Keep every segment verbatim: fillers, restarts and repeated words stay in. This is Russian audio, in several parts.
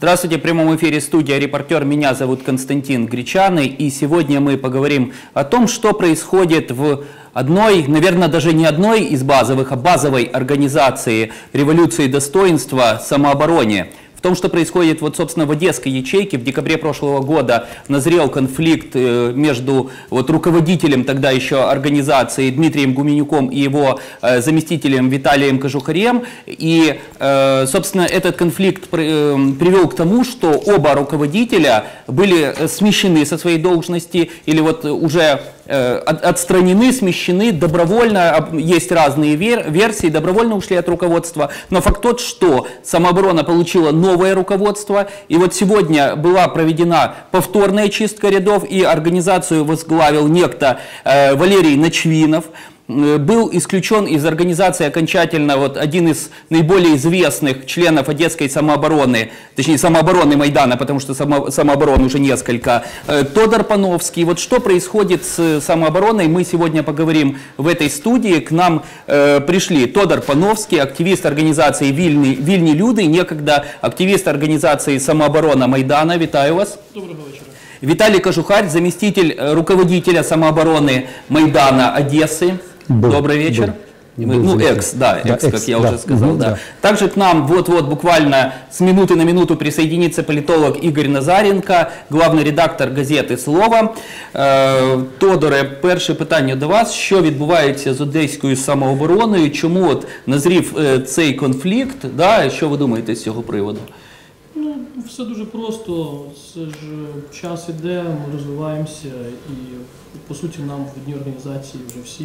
Здравствуйте, в прямом эфире студия «Репортер». Меня зовут Константин Гречаный. И сегодня мы поговорим о том, что происходит в одной, наверное, даже не одной из базовых, а базовой организации революции достоинства самообороне. В том, что происходит, вот, собственно, в Одесской ячейке, в декабре прошлого года назрел конфликт между вот, руководителем тогда еще организации Дмитрием Гуменюком и его э, заместителем Виталием Кожухарем. И, э, собственно, этот конфликт при, э, привел к тому, что оба руководителя были смещены со своей должности или вот уже э, отстранены, смещены добровольно. Есть разные вер версии, добровольно ушли от руководства. Но факт тот, что самооборона получила новое новое руководство. И вот сегодня была проведена повторная чистка рядов, и организацию возглавил некто э, Валерий Ночвинов. Был исключен из организации окончательно вот один из наиболее известных членов Одесской самообороны, точнее самообороны Майдана, потому что само, самооборон уже несколько, Тодор Пановский. Вот что происходит с самообороной, мы сегодня поговорим в этой студии. К нам э, пришли Тодор Пановский, активист организации Вильни, Вильни Люди, некогда активист организации самооборона Майдана. Витаю вас. Доброго вечера. Виталий Кожухарь, заместитель руководителя самообороны Майдана Одессы. Был, Добрый вечер. Был, Мы, ну, экс, да, да экс, экс, как я да, уже сказал. Угу, да. Да. Также к нам вот-вот буквально с минуты на минуту присоединится политолог Игорь Назаренко, главний редактор газети «Слово». Е, Тодоре, перше питання до вас. Що відбувається з одеською самообороною? Чому от назрів е, цей конфлікт? Да? Що ви думаєте з цього приводу? Ну, все дуже просто. Це ж час іде, ми розвиваємося і, по суті, нам в одній організації вже всім,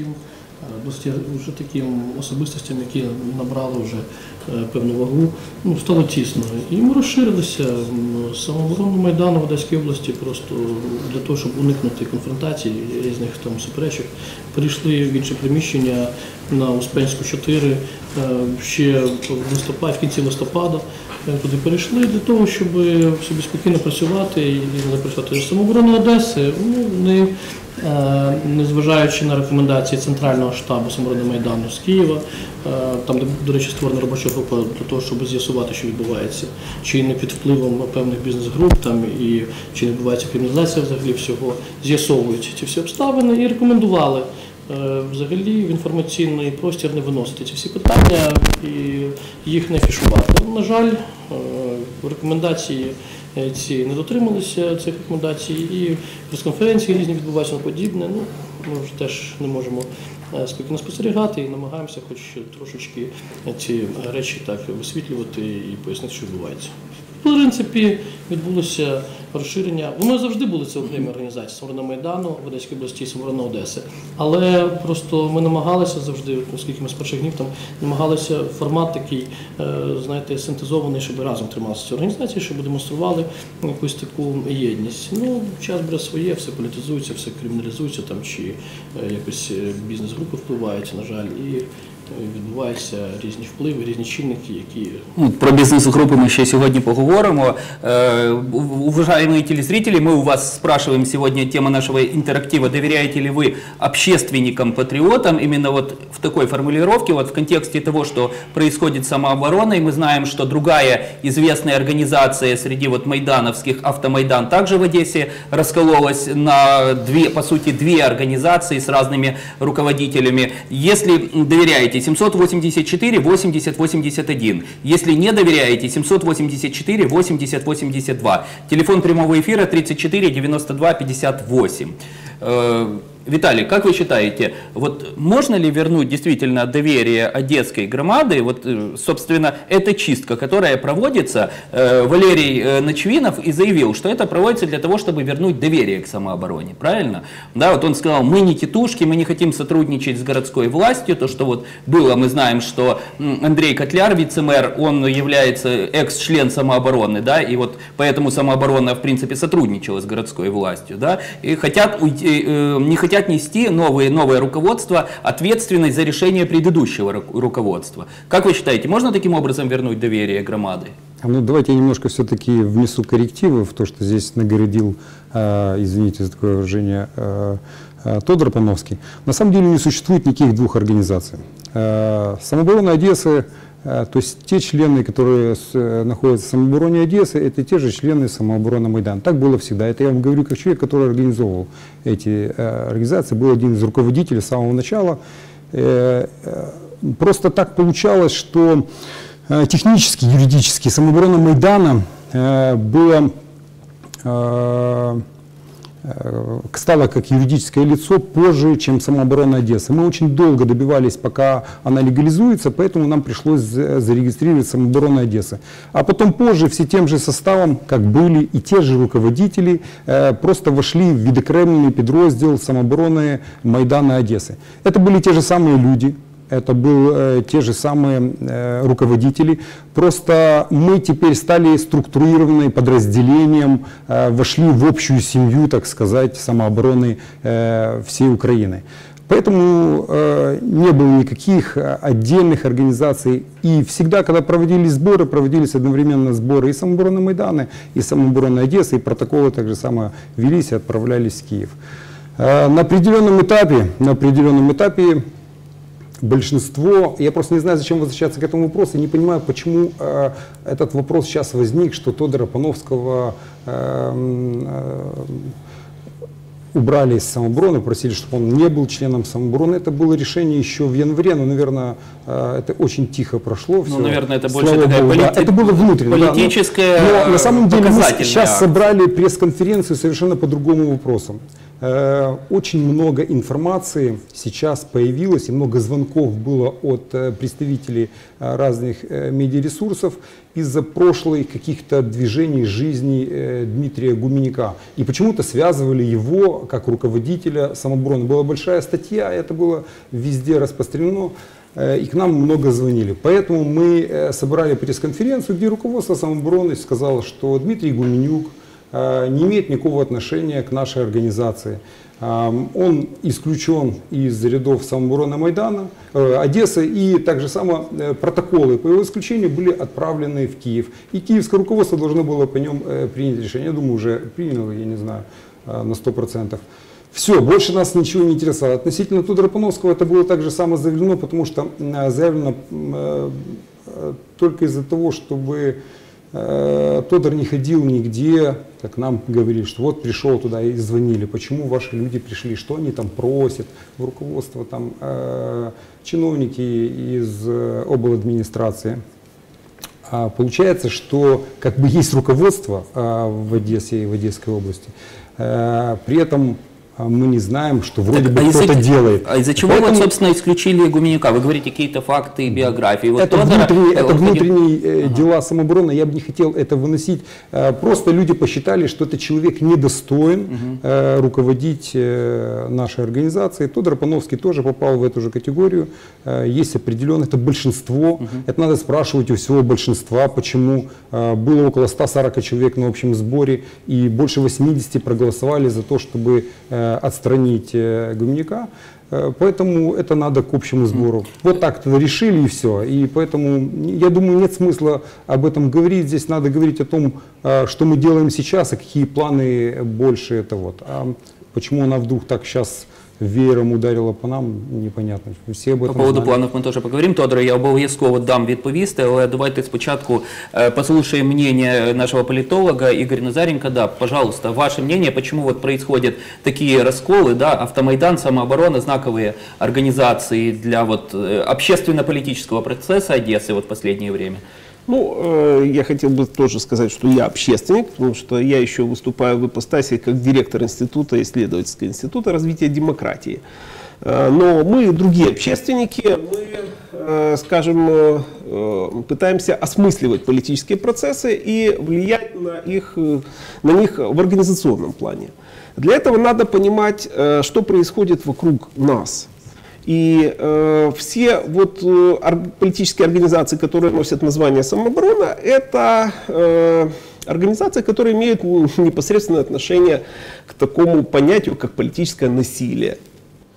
вже таким особистостям, які набрали вже певну вагу, ну, стало тісно. І ми розширилися. Самооборону Майдану в Одеській області просто для того, щоб уникнути конфронтацій, різних там суперечок, перейшли в інше приміщення на Успенську чотири ще в листопаді, в кінці листопада. Туди перейшли для того, щоб собі спокійно працювати і не працювати. Самооборона Одеси, ну, не, незважаючи на рекомендації Центрального штабу самооборони Майдану з Києва, там, де, до речі, створена робоча група для того, щоб з'ясувати, що відбувається, чи не під впливом певних бізнес-груп, там, і чи не відбувається криміналізація взагалі всього, з'ясовують ці всі обставини і рекомендували взагалі в інформаційний простір не виносити ці всі питання і їх не фішувати. На жаль, рекомендації ці не дотрималися, цих рекомендацій, і прес-конференції різні відбуваються на подібне. Ну, ми вже теж не можемо спокійно спостерігати і намагаємося хоч трошечки ці речі так висвітлювати і пояснити, що відбувається. В принципі, відбулося розширення. Воно завжди були це окремі організації самооборона Майдану в Одеській області і самооборона Одеси. Але просто ми намагалися завжди, оскільки ми з перших днів там намагалися формат такий, знаєте, синтезований, щоб разом трималися ці організації, щоб демонстрували якусь таку єдність. Ну, час бере своє, все політизується, все криміналізується, там, чи якось бізнес-групи впливають, на жаль, і відбуваються різні впливи, різні чинники, які... Про бізнес-групи ми ще сьогодні поговоримо. Уважаемые телезрители, мы у вас спрашиваем сегодня, тема нашего интерактива, доверяете ли вы общественникам-патриотам, именно вот в такой формулировке, вот в контексте того, что происходит с самообороной. Мы знаем, что другая известная организация среди вот майдановских, Автомайдан, также в Одессе раскололась на две, по сути, две организации с разными руководителями. Если доверяете, семьсот восемьдесят четыре восемьдесят восемьдесят один. Если не доверяете, семьсот восемьдесят четыре восемьдесят восемьдесят два. Телефон прямого эфира тридцать четыре девяносто два пятьдесят восемь. Виталий, как вы считаете, вот можно ли вернуть действительно доверие одесской громады? Вот, собственно, эта чистка, которая проводится, Валерий Ночвинов и заявил, что это проводится для того, чтобы вернуть доверие к самообороне, правильно? Да, вот он сказал, мы не тетушки, мы не хотим сотрудничать с городской властью, то, что вот было, мы знаем, что Андрей Котляр, вице-мэр, он является экс-член самообороны, да, и вот поэтому самооборона, в принципе, сотрудничала с городской властью, да, и хотят уйти, не хотят нести новые, новое руководство ответственность за решение предыдущего ру руководства. Как вы считаете, можно таким образом вернуть доверие громады? Ну, давайте я немножко все-таки внесу коррективы в то, что здесь нагородил, э, извините за такое выражение, э, э, Тодор Пановский. На самом деле не существует никаких двух организаций. Э, самооборона Одессы То есть те члены, которые находятся в самообороне Одессы, это те же члены самообороны Майдана. Так было всегда. Это я вам говорю как человек, который организовывал эти организации, был один из руководителей с самого начала. Просто так получалось, что технически, юридически самооборона Майдана была, стала как юридическое лицо позже, чем самооборона Одессы. Мы очень долго добивались, пока она легализуется, поэтому нам пришлось зарегистрировать самооборону Одессы. А потом позже все тем же составом, как были и те же руководители, просто вошли в відокремлений підрозділ самообороны Майдана Одессы. Это были те же самые люди. Это были э, те же самые э, руководители. Просто мы теперь стали структурированным подразделением, э, вошли в общую семью, так сказать, самообороны э, всей Украины. Поэтому э, не было никаких отдельных организаций. И всегда, когда проводились сборы, проводились одновременно сборы и самообороны Майдана, и самообороны Одессы, и протоколы так же само велись и отправлялись в Киев. Э, на определенном этапе, на определенном этапе большинство, я просто не знаю, зачем возвращаться к этому вопросу, не понимаю, почему э, этот вопрос сейчас возник, что Тодора Пановского э, э, убрали из самообороны, просили, чтобы он не был членом самообороны. Это было решение еще в январе, но, наверное, э, это очень тихо прошло. Ну, наверное, это больше такая Богу, полити... да. Это было внутренне, политическая, да, но, но на самом деле мы сейчас акт. собрали пресс-конференцию совершенно по другому вопросу. Очень много информации сейчас появилось, и много звонков было от представителей разных медиаресурсов из-за прошлых каких-то движений жизни Дмитрия Гуменюка. И почему-то связывали его как руководителя самообороны. Была большая статья, это было везде распространено, и к нам много звонили. Поэтому мы собрали пресс-конференцию, где руководство самообороны сказало, что Дмитрий Гуменюк не имеет никакого отношения к нашей организации. Он исключен из рядов самообороны Майдана, Одессы, и также само протоколы по его исключению были отправлены в Киев. И киевское руководство должно было по нем принять решение. Я думаю, уже приняло, я не знаю, на сто процентов. Все, больше нас ничего не интересовало. Относительно Тодора Пановского это было также само заявлено, потому что заявлено только из-за того, чтобы Тодор не ходил нигде, как нам говорили, что вот пришел туда и звонили, почему ваши люди пришли, что они там просят, в руководство там э, чиновники из э, обладминистрации. А получается, что как бы есть руководство э, в Одессе и в Одесской области, э, при этом мы не знаем, что вроде так, бы а кто-то делает. А из-за чего Поэтому... вот, собственно, исключили Гуменюка? Вы говорите какие-то факты, биографии. Вот это Тодора, внутренние, это внутренние э, ага. дела самообороны, я бы не хотел это выносить. Просто люди посчитали, что этот человек недостоин угу. э, руководить э, нашей организацией. Тодор Пановский тоже попал в эту же категорию. Э, есть определенное, это большинство. Угу. Это надо спрашивать у всего большинства, почему э, было около ста сорока человек на общем сборе, и больше восьмидесяти проголосовали за то, чтобы э, отстранить Гуменюка, поэтому это надо к общему сбору. Вот так-то решили и все. И поэтому, я думаю, нет смысла об этом говорить. Здесь надо говорить о том, что мы делаем сейчас, и какие планы больше это вот. А почему она вдруг так сейчас веером ударила по нам, непонятно. Всі об этом по поводу знали. планів ми теж поговоримо. Тодоре, я обов'язково дам відповісти, але давайте спочатку послушаем мнение нашего политолога Игоря Назаренко. Да, пожалуйста, ваше мнение, почему вот происходят такие расколы, да, Автомайдан, Самооборона, знаковые организации для вот общественно-политического процесса Одессы вот в последнее время? Ну, э, я хотел бы тоже сказать, что я общественник, потому что я еще выступаю в ипостаси как директор института, исследовательского института развития демократии. Э, но мы, другие общественники, мы, э, скажем, э, пытаемся осмысливать политические процессы и влиять на, их, на них в организационном плане. Для этого надо понимать, э, что происходит вокруг нас. И э, все вот, э, политические организации, которые носят название «Самооборона», это э, организации, которые имеют непосредственное отношение к такому понятию, как политическое насилие.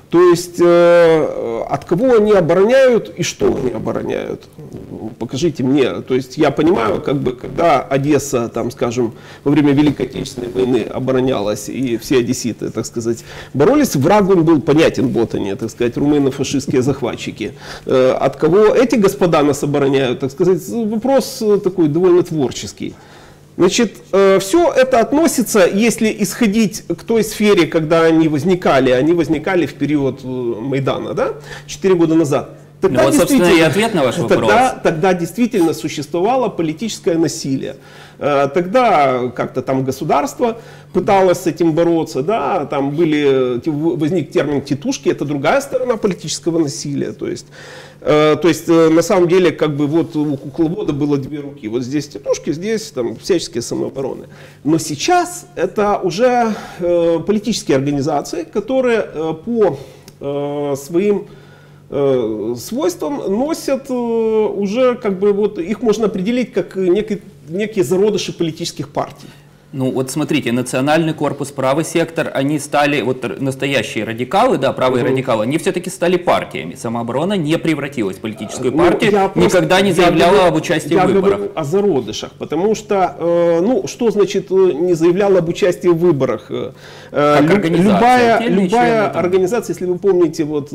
То есть э, от кого они обороняют и что они обороняют? Покажите мне. То есть я понимаю, как бы, когда Одесса, там, скажем, во время Великой Отечественной войны оборонялась, и все одесситы, так сказать, боролись, враг он был понятен, вот они, так сказать, румыно-фашистские захватчики. Э, от кого эти господа нас обороняют, так сказать, вопрос такой довольно творческий. Значит, все это относится, если исходить к той сфере, когда они возникали, они возникали в период Майдана, да, четыре года назад. Тогда, ну, вот, собственно, и ответ на ваш вопрос. Тогда, тогда действительно существовало политическое насилие. Тогда как-то там государство пыталось с этим бороться, да, там были, возник термин «титушки», это другая сторона политического насилия. То есть, то есть на самом деле, как бы вот у кукловода было две руки. Вот здесь титушки, здесь там всяческие самообороны. Но сейчас это уже политические организации, которые по своим свойствам носят уже, как бы, вот их можно определить как некий, некие зародыши политических партий. Ну вот смотрите, национальный корпус, правый сектор, они стали, вот настоящие радикалы, да, правые угу. радикалы, они все-таки стали партиями. Самооборона не превратилась в политическую партию, ну, никогда просто, не заявляла говорю, об участии я в выборах. Я говорю о зародышах, потому что, э, ну, что значит не заявляла об участии в выборах? Э, как организация, любая любая организация, если вы помните, вот,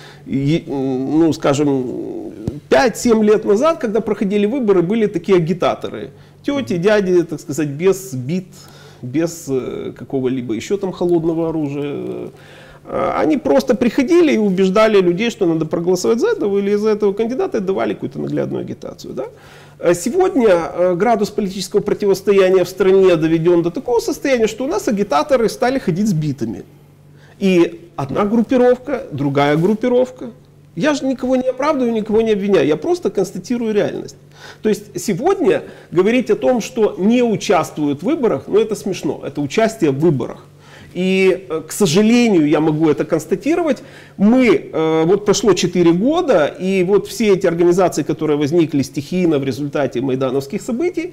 ну, скажем, пять-семь лет назад, когда проходили выборы, были такие агитаторы. Тети, дяди, так сказать, без бит, без какого-либо еще там холодного оружия. Они просто приходили и убеждали людей, что надо проголосовать за этого или за этого кандидата, и давали какую-то наглядную агитацию. Да? Сегодня градус политического противостояния в стране доведен до такого состояния, что у нас агитаторы стали ходить с битами. И одна группировка, другая группировка. Я же никого не оправдываю, никого не обвиняю, я просто констатирую реальность. То есть сегодня говорить о том, что не участвуют в выборах, ну это смешно, это участие в выборах. И, к сожалению, я могу это констатировать, мы, вот прошло четыре года, и вот все эти организации, которые возникли стихийно в результате майдановских событий,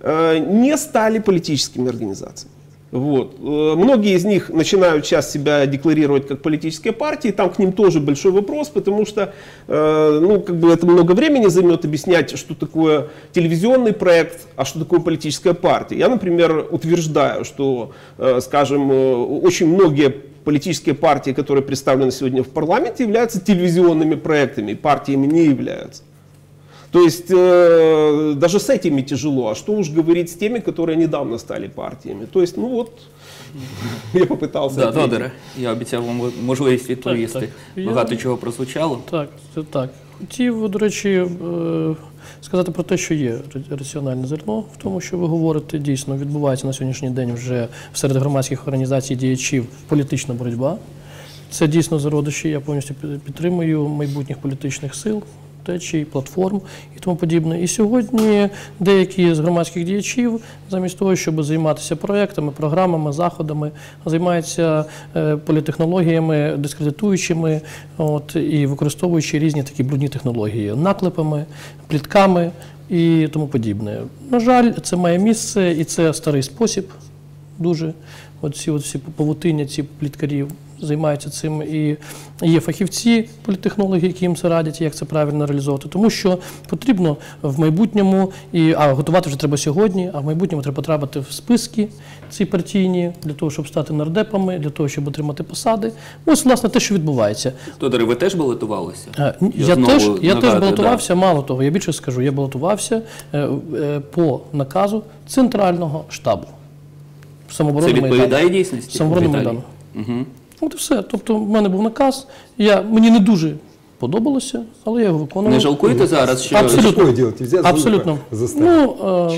не стали политическими организациями. Вот. Многие из них начинают сейчас себя декларировать как политические партии, там к ним тоже большой вопрос, потому что ну, как бы это много времени займет объяснять, что такое телевизионный проект, а что такое политическая партия. Я, например, утверждаю, что, скажем, очень многие политические партии, которые представлены сегодня в парламенте, являются телевизионными проектами, партиями не являются. То есть э, даже с этими тяжело, а что уж говорить с теми, которые недавно стали партиями. То есть, ну вот, я попитався. Да, Тодоре, я обіцяв вам можливість відповісти. Багато чого прозвучало. Так, це так. Хотів, до речі, сказати про те, що є раціональне зерно в тому, що ви говорите. Дійсно, відбувається на сьогоднішній день вже серед громадських організацій діячів політична боротьба. Це дійсно зародиші, я повністю підтримую майбутніх політичних сил, течій, платформ і тому подібне. І сьогодні деякі з громадських діячів, замість того, щоб займатися проєктами, програмами, заходами, займаються е, політехнологіями, дискредитуючими от, і використовуючи різні такі брудні технології, наклепами, плітками і тому подібне. На жаль, це має місце, і це старий спосіб дуже. От ці, от всі павутиння, ці пліткарів займаються цим, і є фахівці, політтехнологи, які їм це радять, як це правильно реалізовувати. Тому що потрібно в майбутньому, і, а готувати вже треба сьогодні, а в майбутньому треба потрапити в списки ці партійні, для того, щоб стати нардепами, для того, щоб отримати посади. Ось, власне, те, що відбувається. Тодоре, ви теж балотувалися? Я, я, теж, я теж балотувався, да. Мало того, я більше скажу, я балотувався е, е, по наказу Центрального штабу. Це відповідає дійсності? Самооборони Майдану. Угу. От і все. Тобто в мене був наказ, я, мені не дуже подобалося, але я його виконував. Не жалкуєте зараз, що... Абсолютно. Абсолютно. Ну,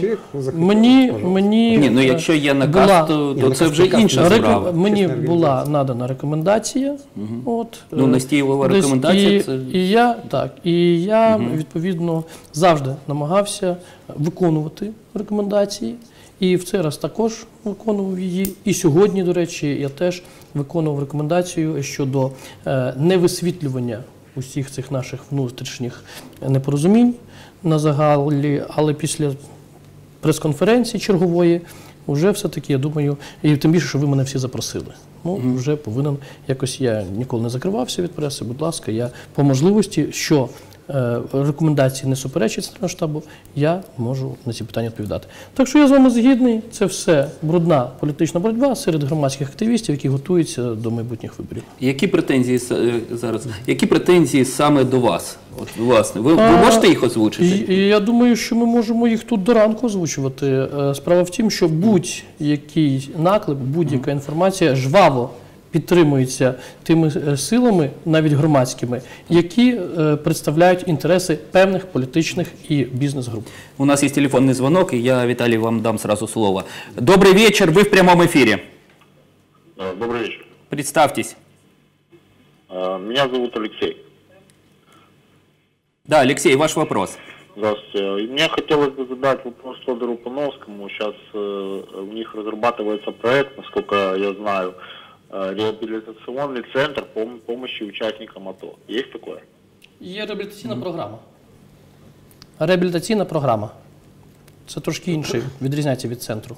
мені, мені Ні, ну якщо є наказ, була, то, то це вже інша справа. Мені була надана рекомендація. Угу. От, ну, настійлова рекомендація. І, це... і я, так, і я угу. відповідно, завжди намагався виконувати рекомендації. І в цей раз також виконував її. І сьогодні, до речі, я теж виконував рекомендацію щодо е, невисвітлювання усіх цих наших внутрішніх непорозумінь на загалі, але після прес-конференції чергової вже все-таки, я думаю, і тим більше, що ви мене всі запросили. ну, вже повинен якось, я ніколи не закривався від преси, будь ласка, я по можливості, що е, рекомендації не суперечать Центрального штабу, я можу на ці питання відповідати. Так що я з вами згідний, це все брудна політична боротьба серед громадських активістів, які готуються до майбутніх виборів. Які претензії с- зараз? Які претензії саме до вас? От, власне, ви, ви можете їх озвучити? І, і я думаю, що ми можемо їх тут до ранку озвучувати. Е, Справа в тім, що будь-який наклеп, будь-яка інформація жваво підтримується тими е, силами, навіть громадськими, які е, представляють інтереси певних політичних і бізнес-груп. У нас есть телефонный звонок, и я, Виталий, вам дам сразу слово. Добрый вечер, вы в прямом эфире. А, Добрый вечер. Представьтесь. А, Меня зовут Алексей. Да, Алексей, ваш вопрос. Здравствуйте. И мне хотелось бы задать вопрос Федору Пановскому. Сейчас э, у них разрабатывается проект, насколько я знаю, э, реабилитационный центр пом- помощи участникам АТО. Есть такое? Є реабілітаційна програма. Реабілітаційна програма. Це трошки інше, відрізняється від центру.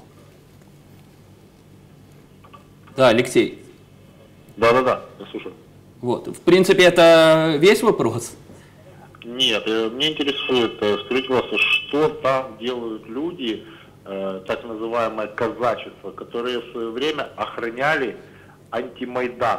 Да, Алексей. Да-да-да, я слушаю. Вот. В принципе, это весь вопрос. Нет, э, меня интересует, э, скажите, пожалуйста, что там делают люди, э, так называемое казачество, которые в свое время охраняли антимайдан?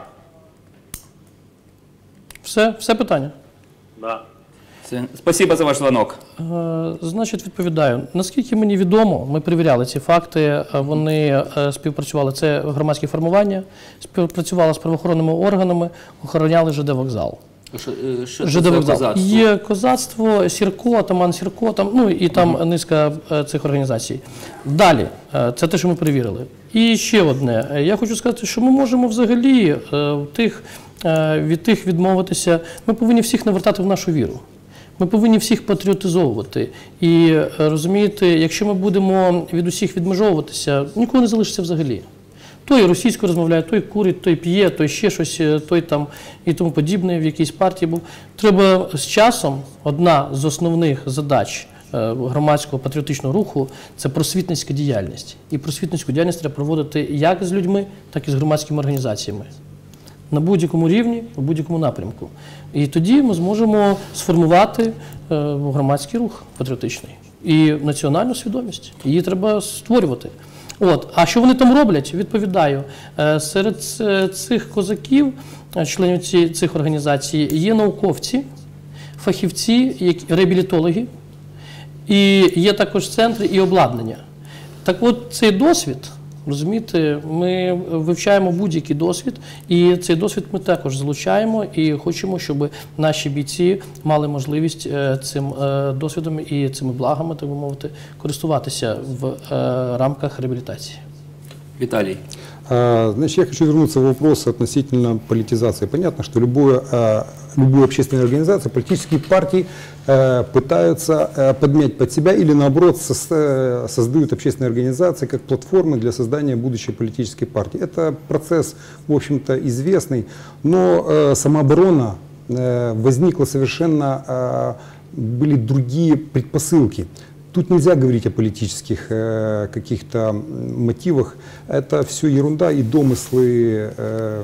Все, все питання. Да. Це- Спасибо за ваш звонок. Е, Значить, відповідаю. Наскільки мені відомо, ми перевіряли ці факти, е, вони е, співпрацювали, це громадські формування, співпрацювали з правоохоронними органами, охороняли ЖД вокзал. Що, е, що це ЖД за вокзал. козацтво? Є козацтво, Сірко, атаман Сірко, там, ну і там низка е, цих організацій. Далі, е, це те, що ми перевірили. І ще одне. Е, Я хочу сказати, що ми можемо взагалі е, тих, е, від тих відмовитися. Ми повинні всіх навертати в нашу віру. Ми повинні всіх патріотизовувати. І е, розумієте, якщо ми будемо від усіх відмежовуватися, нікого не залишиться взагалі. Той російською розмовляє, той курить, той п'є, той ще щось, той там і тому подібне в якійсь партії був. Треба з часом, одна з основних задач е, громадського патріотичного руху – це просвітницька діяльність. І просвітницьку діяльність треба проводити як з людьми, так і з громадськими організаціями. На будь-якому рівні, в будь-якому напрямку. І тоді ми зможемо сформувати е, громадський рух патріотичний і національну свідомість. Її треба створювати. От. А що вони там роблять? Відповідаю. Е, Серед ц- цих козаків, е, членів ці- цих організацій, є науковці, фахівці, які- реабілітологи, і є також центри і обладнання. Так от цей досвід, розумієте, ми вивчаємо будь-який досвід, і цей досвід ми також залучаємо і хочемо, щоб наші бійці мали можливість е, цим е, досвідом і цими благами, так би мовити, користуватися в е, рамках реабілітації. Виталий. А, Значит, я хочу вернуться в вопрос относительно политизации. Понятно, что любое, а, любую общественную организацию, политические партии а, пытаются а, подмять под себя или наоборот сос- э, создают общественные организации как платформы для создания будущей политической партии. Это процесс, в общем-то, известный, но э, самооборона э, возникла совершенно, э, были другие предпосылки. Тут нельзя говорить о политических э, каких-то м, мотивах. Это все ерунда и домыслы э,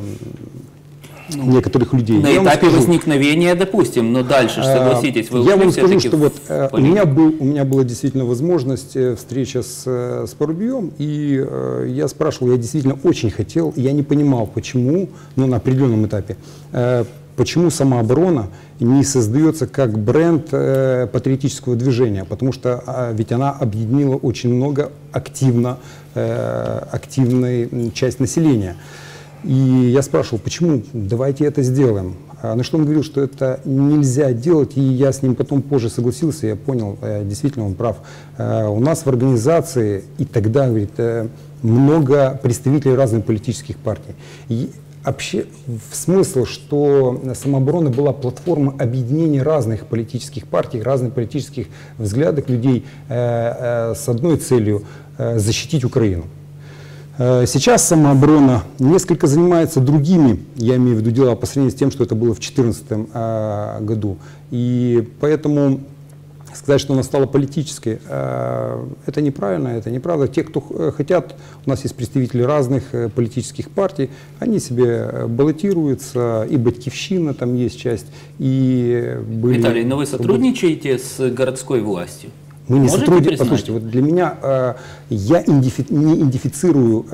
некоторых людей. На Я вам этапе скажу, возникновения, допустим, но дальше, ж, э, согласитесь, вы Я ушли вам скажу, все-таки что в вот э, у, политику. меня был, у меня была действительно возможность э, встреча с, э, с Парубием, и э, я спрашивал, я действительно очень хотел, я не понимал, почему, ну, на определенном этапе, э, почему самооборона не создается как бренд э, патриотического движения, потому что э, ведь она объединила очень много активно, э, активной м, часть населения. И я спрашивал, почему, давайте это сделаем. А на что он говорил, что это нельзя делать, и я с ним потом позже согласился, я понял, э, действительно он прав. Э, У нас в организации и тогда, говорит, э, много представителей разных политических партий. И Обще... Смысл, что самооборона была платформой объединения разных политических партий, разных политических взглядов людей э, э, с одной целью э, – защитить Украину. Э, сейчас самооборона несколько занимается другими, я имею в виду дела по сравнению с тем, что это было в две тысячи четырнадцатом э, году. И поэтому сказать, что она стала политической, это неправильно, это неправда. Те, кто хотят, у нас есть представители разных политических партий, они себе баллотируются, и Батькивщина там есть часть, и были... Виталий, но вы сотрудничаете с городской властью? Мы не сотрудничаем. Признать? Послушайте, вот для меня, я идентифи... не идентифицирую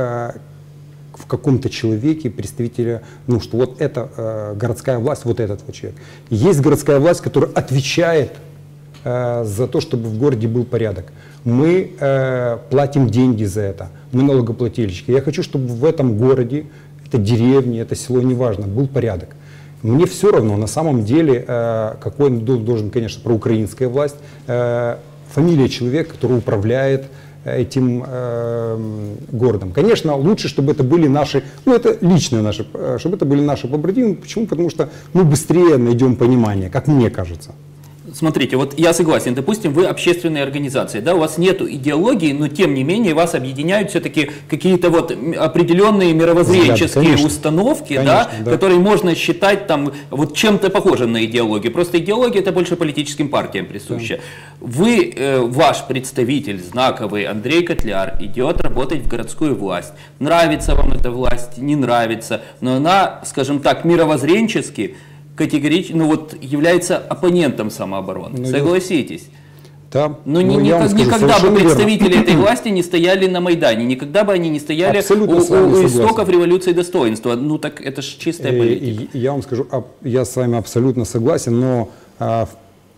в каком-то человеке представителя, ну что вот это городская власть, вот этот вот человек. Есть городская власть, которая отвечает за то, чтобы в городе был порядок. Мы э, платим деньги за это, мы налогоплательщики. Я хочу, чтобы в этом городе, это деревня, это село, неважно, был порядок. Мне все равно, на самом деле, э, какой должен, конечно, проукраинская власть, э, фамилия человека, который управляет этим э, городом. Конечно, лучше, чтобы это были наши, ну это личные наши, чтобы это были наши побратимы. Почему? Потому что мы быстрее найдем понимание, как мне кажется. Смотрите, вот я согласен, допустим, вы общественная организация, да, у вас нет идеологии, но тем не менее вас объединяют все-таки какие-то вот определенные мировоззренческие конечно. установки, Конечно, да, да. которые можно считать там вот чем-то похожим на идеологию. Просто идеология это больше политическим партиям присуща. Да. Вы, э, ваш представитель знаковый Андрей Котляр идет работать в городскую власть. Нравится вам эта власть, не нравится, но она, скажем так, мировоззренчески категорично, ну вот является оппонентом самообороны. Ну, согласитесь? Да. Но ну, ни, никак, скажу, никогда бы представители верно. этой власти не стояли на Майдане, никогда бы они не стояли у, у истоков революции достоинства. Ну так это же чистая политика. И, я вам скажу, я с вами абсолютно согласен, но а,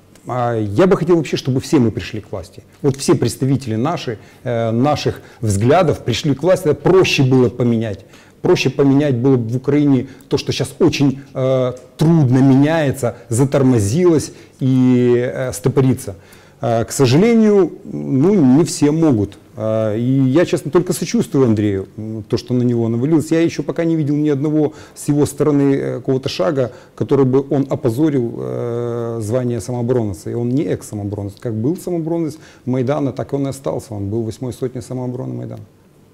а, я бы хотел вообще, чтобы все мы пришли к власти. Вот все представители наши, э, наших взглядов пришли к власти, это проще было поменять. Проще поменять было бы в Украине то, что сейчас очень э, трудно меняется, затормозилось и э, стопорится. Э, к сожалению, ну, не все могут. Э, и я, честно, только сочувствую Андрею, то, что на него навалилось. Я еще пока не видел ни одного с его стороны какого-то шага, который бы он опозорил э, звание самооборонца. И он не экс-самооборонец. Как был самооборонец Майдана, так он и остался. Он был восьмой сотней самообороны Майдана.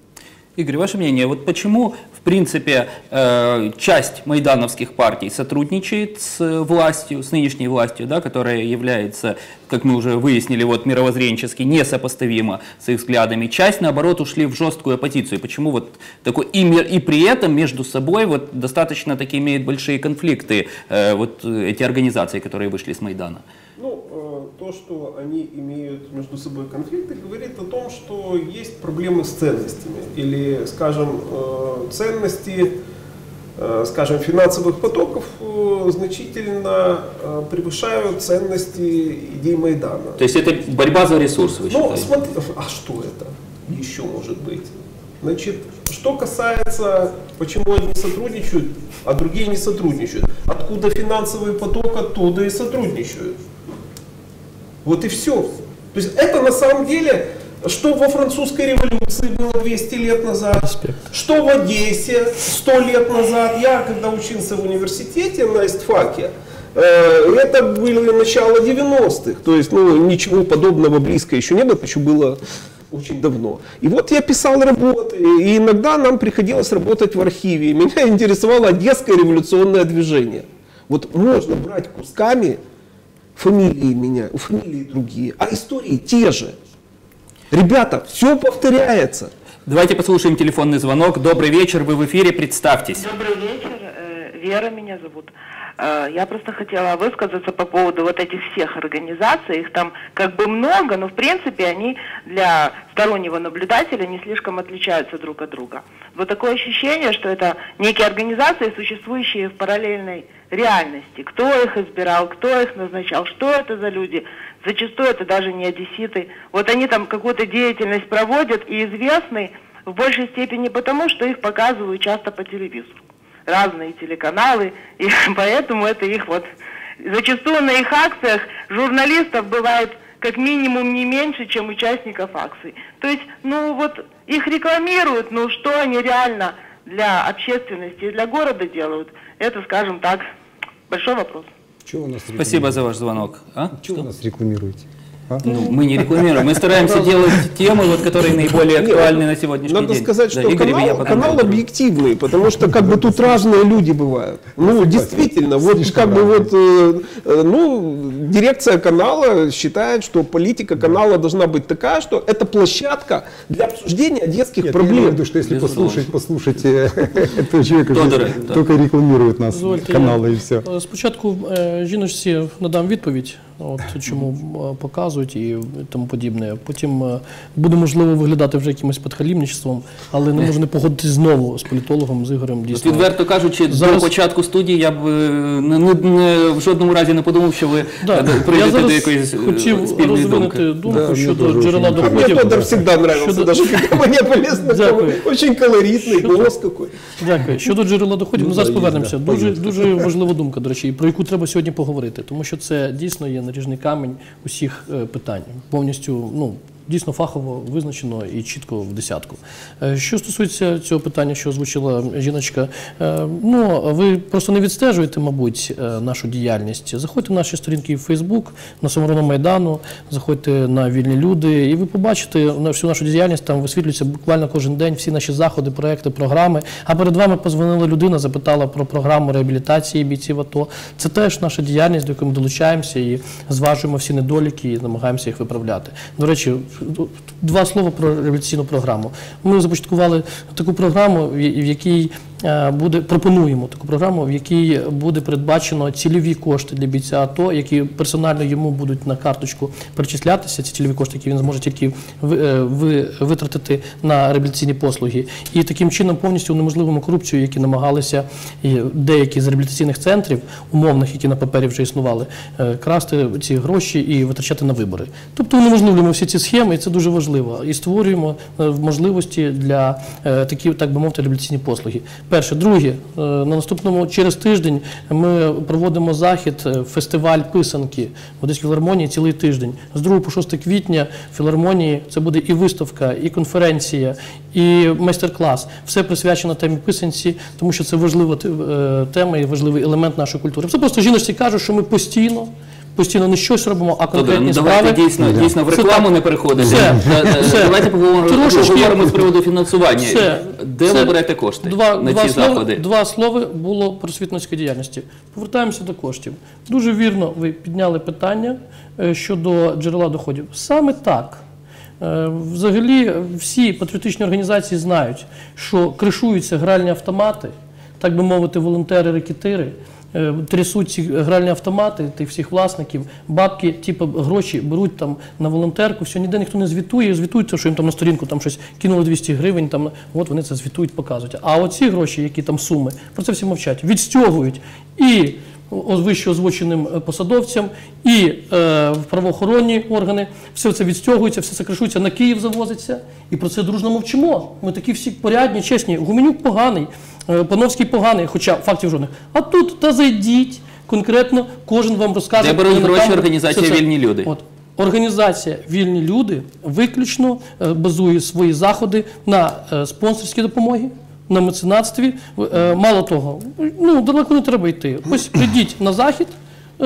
Игорь, ваше мнение, вот почему, в принципе, э, часть майдановских партий сотрудничает с властью, с нынешней властью, да, которая является, как мы уже выяснили, вот мировоззренчески несопоставима с их взглядами, часть, наоборот, ушли в жесткую оппозицию. Почему вот такой, и, и при этом между собой вот достаточно таки имеют большие конфликты э, вот эти организации, которые вышли с Майдана? Ну, то, что они имеют между собой конфликты, говорит о том, что есть проблемы с ценностями. Или, скажем, ценности, скажем, финансовых потоков значительно превышают ценности идей Майдана. То есть это борьба за ресурсы, вы Ну, считаете? смотри, а что это еще может быть? Значит, что касается, почему одни сотрудничают, а другие не сотрудничают. Откуда финансовый поток, оттуда и сотрудничают. Вот и все. То есть это на самом деле, что во французской революции было двести лет назад, что в Одессе сто лет назад. Я, когда учился в университете на истфаке, это было начало девяностых. То есть ну, ничего подобного близко еще не было, почему было очень давно. И вот я писал работы, и иногда нам приходилось работать в архиве. И меня интересовало Одесское революционное движение. Вот можно брать кусками фамилии меня, фамилии другие, а истории те же. Ребята, все повторяется. Давайте послушаем телефонный звонок. Добрый вечер, вы в эфире, представьтесь. Добрый вечер, Вера меня зовут. Я просто хотела высказаться по поводу вот этих всех организаций. Их там как бы много, но в принципе они для стороннего наблюдателя не слишком отличаются друг от друга. Вот такое ощущение, что это некие организации, существующие в параллельной реальности. Кто их избирал, кто их назначал, что это за люди. Зачастую это даже не одесситы. Вот они там какую-то деятельность проводят и известны в большей степени потому, что их показывают часто по телевизору. Разные телеканалы, и поэтому это их вот... Зачастую на их акциях журналистов бывает как минимум не меньше, чем участников акций. То есть, ну вот, их рекламируют, но что они реально для общественности и для города делают, это, скажем так, большой вопрос. Чего вы нас Спасибо за ваш звонок. А? Чего вы нас рекламируете? А? Ну, мы не рекламируем, мы стараемся делать темы, вот, которые наиболее актуальны на сегодняшний Надо день. сказать, Да, что Игорь, я канал, потом канал докажу. объективный, потому что как бы тут разные люди бывают. Ну, действительно, вот как бы вот, э, э, ну, дирекция канала считает, что политика канала должна быть такая, что это площадка для обсуждения детских Нет, я имею в проблем. виду, что если Безусловно. послушать, послушать э, этого человека, Тодора, что да. только рекламирует нас Дозвольте, каналы я, и все. е, Спочатку е, жіночці надам відповідь, от, чому е, показують і тому подібне. Потім е, буде, можливо, виглядати вже якимось підхалімничеством, але не можу не погодитись знову з політологом, з Ігорем, От дійсно. відверто кажучи, Зараз- до початку студії я б е, не, не, не- в жодному разі не подумав, що ви Да. е, Я прийдете до зараз якоїсь е, хотів спільної розвинути думки. думку Да, щодо мені дуже джерела дуже А мне доходів. Тодор всегда нравился, Щодо- даже когда мне полезно, Дякую. очень колоритный, Щодо- голос какой. Дякую. Щодо джерела доходів, Ну, ну, зараз да, є, повернемося. да, Дуже, поїзд. дуже важлива думка, до речі, і про яку треба сьогодні поговорити, тому що це дійсно є наріжний камінь усіх е, питань. Повністю, ну, дійсно фахово визначено і чітко в десятку. Е, Що стосується цього питання, що озвучила жіночка, е, ну, ви просто не відстежуєте, мабуть, е, нашу діяльність. Заходьте на наші сторінки в Фейсбук, на Самооборона Майдану, заходьте на Вільні люди, і ви побачите на всю нашу діяльність, там висвітлюється буквально кожен день всі наші заходи, проекти, програми. А перед вами позвонила людина, запитала про програму реабілітації бійців АТО. Це теж наша діяльність, до якої ми долучаємося і зважуємо всі недоліки і намагаємося їх виправляти. До речі, два слова про реабілітаційну програму. Ми започаткували таку програму, в якій е, буде, пропонуємо таку програму, в якій буде передбачено цільові кошти для бійця АТО, які персонально йому будуть на карточку перечислятися, ці цільові кошти, які він зможе тільки ви- е, ви- витратити на реабілітаційні послуги. І таким чином повністю унеможливимо корупцію, які намагалися і деякі з реабілітаційних центрів, умовних, які на папері вже існували, е, красти ці гроші і витрачати на вибори. Тобто унеможливлюємо всі ці схеми, і це дуже важливо. І створюємо е, можливості для е, такі, так би мовити, реабілітаційні послуги. Перше. Друге, е, на наступному, через тиждень ми проводимо захід, е, фестиваль писанки в Одеській філармонії цілий тиждень. З другого по шосте квітня в філармонії це буде і виставка, і конференція, і майстер-клас. Все присвячено темі писанці, тому що це важлива те- е, тема і важливий елемент нашої культури. Це просто жіночці кажуть, що ми постійно постійно не щось робимо, а Тодор, конкретні ну справи. давайте дійсно, дійсно в Це рекламу так. не переходити. Все. Да, да, Все. Давайте поговоримо, Трошечки- поговоримо з приводу фінансування. Все. Де Це ви берете кошти Два, на два ці слова, заходи? Два слова було про просвітницької діяльності. Повертаємося до коштів. Дуже вірно ви підняли питання е, щодо джерела доходів. Саме так. Е, Взагалі всі патріотичні організації знають, що кришуються гральні автомати, так би мовити, волонтери-рекетири, е, трясуть ці гральні автомати, тих всіх власників, бабки, типу, гроші беруть там на волонтерку, все, ніде ніхто не звітує, звітують, що їм там на сторінку там щось кинули двісті гривень, там, от вони це звітують, показують. А оці гроші, які там суми, про це всі мовчать, відстягують і о- вище озвученим е, посадовцям, і е, в правоохоронні органи, все це відстягується, все це кришується, на Київ завозиться, і про це дружно мовчимо. Ми такі всі порядні, чесні, Гуменюк поганий, е, Пановський поганий, хоча фактів жодних. А тут, та зайдіть, конкретно кожен вам розкаже. Де беруть на гроші камеру, організація все це. «Вільні люди»? От. Організація «Вільні люди» виключно е, базує свої заходи на е, спонсорській допомогі, на меценатстві. Е, Мало того, ну, далеко не треба йти. Ось прийдіть на захід, е,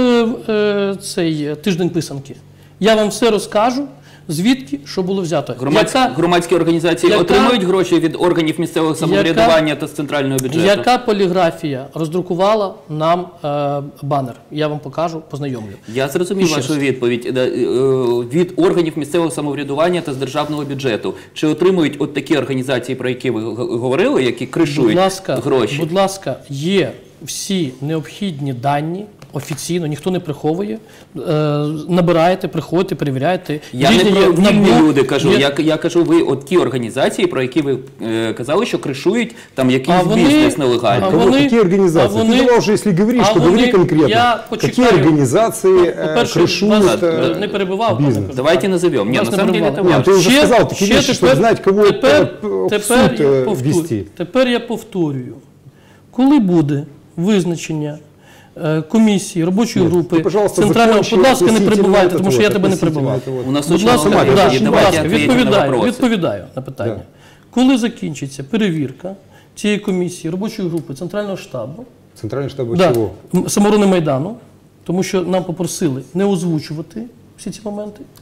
е, цей тиждень писанки. Я вам все розкажу, звідки, що було взято. Громадські, Яка- громадські організації яка- отримують гроші від органів місцевого самоврядування та з центрального бюджету? Яка поліграфія роздрукувала нам е, банер? Я вам покажу, познайомлю. Я зрозумів Ще вашу раз. відповідь. Е, е, Від органів місцевого самоврядування та з державного бюджету. Чи отримують от такі організації, про які ви г- говорили, які кришують Будь ласка, гроші? будь ласка, є всі необхідні дані. Офіційно, ніхто не приховує. Е, набираєте, приходите, перевіряєте. Я Різні не є про вільні набу- люди кажу, є- я, я кажу, ви от ті організації, про які ви е, казали, що кришують там якийсь А вони- бізнес нелегальний. а Кого, вони- какие организации? а вони- Ты давай уже, если говоришь, а то говори вони- конкретно. я Какие почекаю. организации Ну, э, по-перше, крышуют вас, э, е, не перебивав. пане бизнес? Кожух. Давайте назовем. Не, Вас на не самом деле это перебивав. важно. Ты уже Ще- сказал такие ще вещи, тепер- чтобы знать, кого тепер, в- в тепер суд, я э, повторю- вести. Тепер я повторюю. Коли буде визначення е, комісії, робочої Ні, групи, ти, пожалуйста, центрального, закончи будь ласка, не относительно перебивайте, это тому що вот, я тебе не относительно перебивав. это вот. У нас Будь очень ласка, много да, времени, будь давайте ласка, ответим на відповідаю, вопросы. відповідаю на питання. Да. Коли закінчиться перевірка цієї комісії, робочої групи, центрального штабу, Центральный штаб да, чего? м, самооборони Майдану, тому що нам попросили не озвучувати всі ці моменти.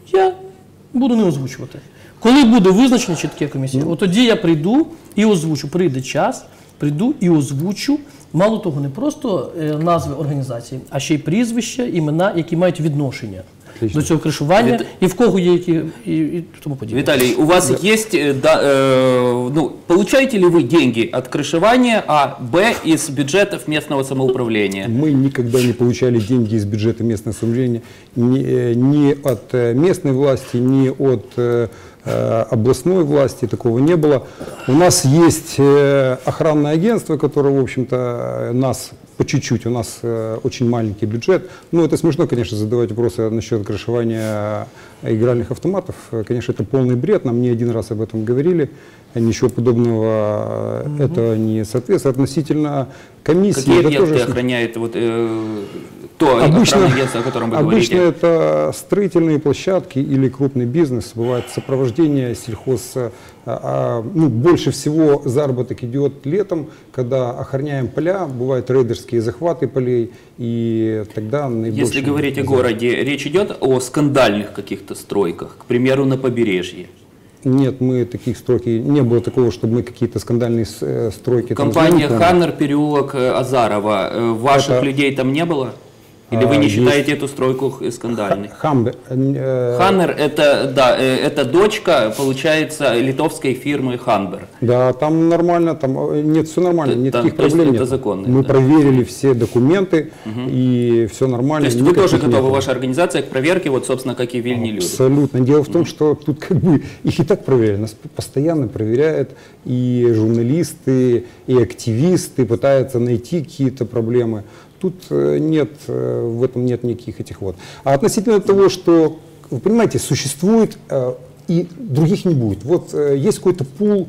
я буду не озвучувати. Коли буде визначена чітке комісія, от тоді я прийду і озвучу. Прийде час, прийду і озвучу, мало того, не просто е, назви організації, а ще й прізвища, імена, які мають відношення до цього кришування, Вит... і в кого є які, і, і тому подібне. Виталий, у вас да. есть, да, э, ну, получаете ли вы деньги от крышевания, а, б, из бюджетов местного самоуправления? Мы никогда не получали деньги из бюджета местного самоуправления ни, ни от местной власти, ни от э, областной власти, такого не было. У нас есть э, охранное агентство, которое, в общем-то, нас по чуть-чуть, у нас э, очень маленький бюджет. Ну, это смешно, конечно, задавать вопросы насчет крышевания игральных автоматов. Конечно, это полный бред, нам не один раз об этом говорили. Ничего подобного mm-hmm. этого не соответствует. Относительно комиссии... Какие объекты тоже... охраняет вот, э, то обычно, охранное агентство, о котором вы обычно говорите? Обычно это строительные площадки или крупный бизнес. Бывает сопровождение сельхоз... А, а, ну, больше всего заработок идет летом, когда охраняем поля, бывают рейдерские захваты полей, и тогда наибольший... Если говорить о городе, речь идет о скандальных каких-то стройках, к примеру, на побережье? Нет, мы таких стройки, не было такого, чтобы мы какие-то скандальные стройки... Компания Ханнер, переулок Азарова, ваших Это... людей там не было? Или вы не есть... считаете эту стройку скандальной? Хамбе, э... Ханнер это, да, это дочка, получается, литовской фирмы Ханбер. Да, там нормально, там нет, все нормально, нет там, никаких проблем. Это нет. законно, Мы да. проверили все документы, угу. и все нормально. То есть вы тоже готовы, ваша организация, к проверке, вот, собственно, как и Вильни люди? Абсолютно. Дело в том, что тут как бы их и так проверяли, нас постоянно проверяют и журналисты, и активисты пытаются найти какие-то проблемы. Тут нет, в этом нет никаких этих вот. А относительно того, что, вы понимаете, существует и других не будет. Вот есть какой-то пул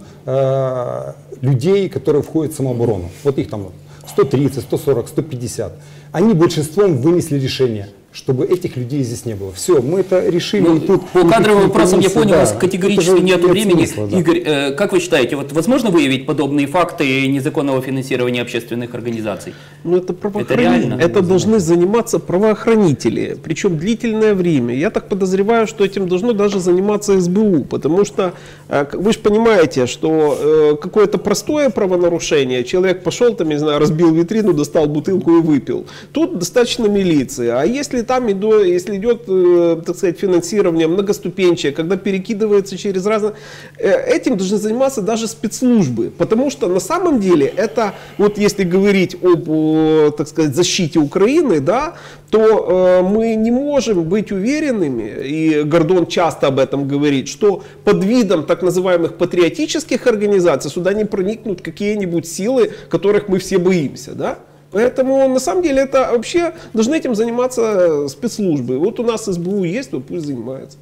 людей, которые входят в самооборону. Вот их там сто тридцать, сто сорок, сто пятьдесят. Они большинством вынесли решение, чтобы этих людей здесь не было. Все, мы это решили. Ну, и тут, по кадровым вопросам, я понял, да, у вас категорически нет времени. Смысла, да. Игорь, э, как вы считаете, вот возможно выявить подобные факты незаконного финансирования общественных организаций? Ну, это правоохранители. Это, это должны заниматься правоохранители, причем длительное время. Я так подозреваю, что этим должно даже заниматься эс бэ у, потому что э, вы же понимаете, что э, какое-то простое правонарушение, человек пошел, там, не знаю, разбил витрину, достал бутылку и выпил. Тут достаточно милиции. А если там идет, если идет, э, так сказать, финансирование многоступенчатое, когда перекидывается через разные... Э, этим должны заниматься даже спецслужбы. Потому что на самом деле это, вот если говорить об, о, так сказать, защите Украины, да, то э, мы не можем быть уверенными, и Гордон часто об этом говорит, что под видом так называемых патриотических организаций сюда не проникнут какие-нибудь силы, которых мы все боимся, да? Поэтому на самом деле это вообще должны этим заниматься спецслужбы. Вот у нас эс бэ у есть, то пусть занимается.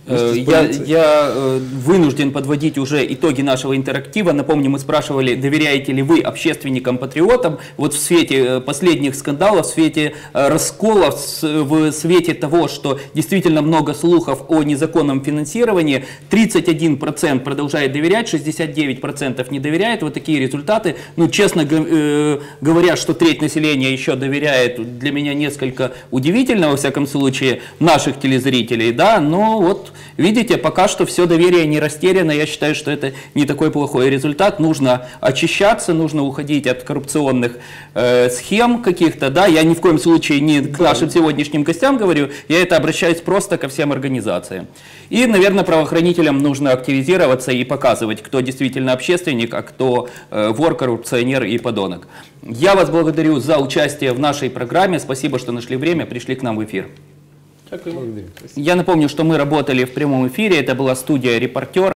Я, я вынужден подводить уже итоги нашего интерактива. Напомню, мы спрашивали, доверяете ли вы общественникам-патриотам вот в свете последних скандалов, в свете расколов, в свете того, что действительно много слухов о незаконном финансировании. тридцать один процент продолжает доверять, шестьдесят девять процентов не доверяет. Вот такие результаты. Ну, честно говоря, что треть населения еще доверяет, для меня несколько удивительно, во всяком случае, наших телезрителей, да, но вот видите, пока что все доверие не растеряно. Я считаю, что это не такой плохой результат. Нужно очищаться, нужно уходить от коррупционных э, схем каких-то. Да? Я ни в коем случае не к нашим сегодняшним гостям говорю, я это обращаюсь просто ко всем организациям. И, наверное, правоохранителям нужно активизироваться и показывать, кто действительно общественник, а кто э, вор, коррупционер и подонок. Я вас благодарю за участие в нашей программе. Спасибо, что нашли время, пришли к нам в эфир. Я напомню, что мы работали в прямом эфире, это была студия «Репортер».